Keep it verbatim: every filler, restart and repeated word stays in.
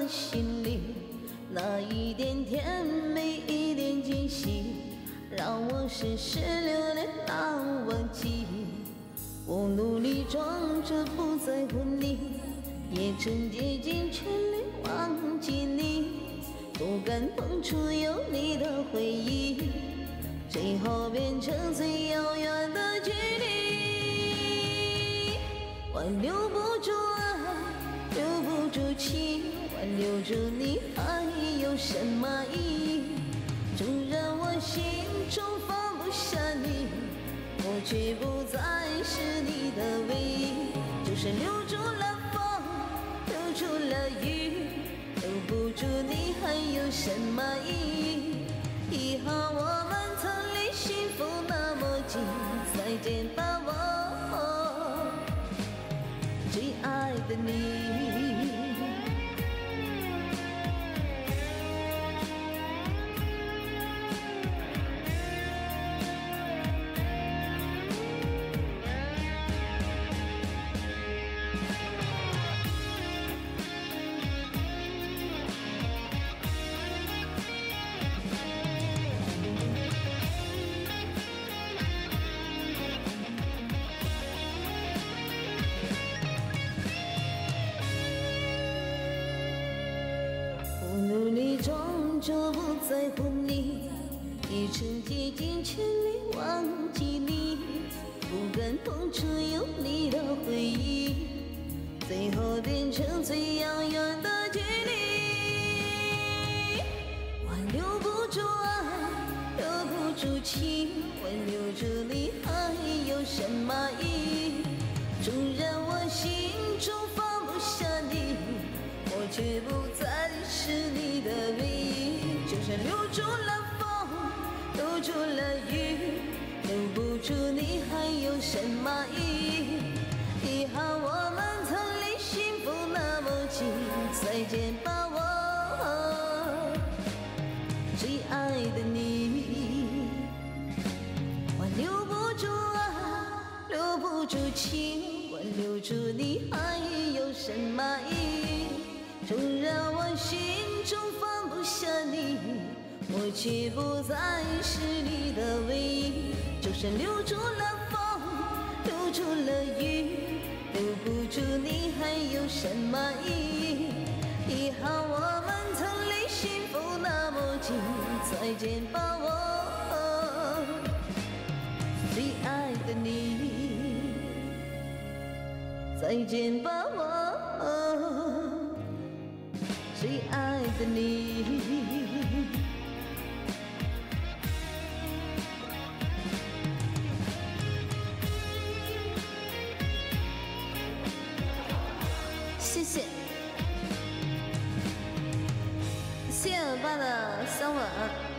的心里，那一点甜美，一点惊喜，让我时时留恋难忘记。我努力装着不在乎你，也曾竭尽全力忘记你，不敢碰触有你的回忆，最后变成最遥远的距离。挽留不住爱，留不住情，挽留住你还有什么意义？纵然我心中放不下你，我却不再是你的唯一。就是留住了风，留住了雨，留不住你还有什么意义？遗憾我们曾离幸福那么近，再见吧我最爱的你。努力装作不在乎你，也曾竭尽全力忘记你，不敢碰触有你的回忆，最后变成最遥远的距离。挽留不住爱，留不住情，挽留住你还有什么意义？纵然我心中放不下你，我却不再是你的唯一。就算留住了风，留住了雨，留不住你还有什么意义？遗憾我们曾离幸福那么近，再见吧我最爱的你。挽留不住爱，留不住情，挽留住你还有什么意义？纵然我心中放不下你，我却不再是你的唯一。就算留住了风，留住了雨，留不住你还有什么意义？遗憾我们曾离幸福那么近，再见吧我最爱的你，再见吧我最爱的你。 谢谢，谢谢我爸的香吻。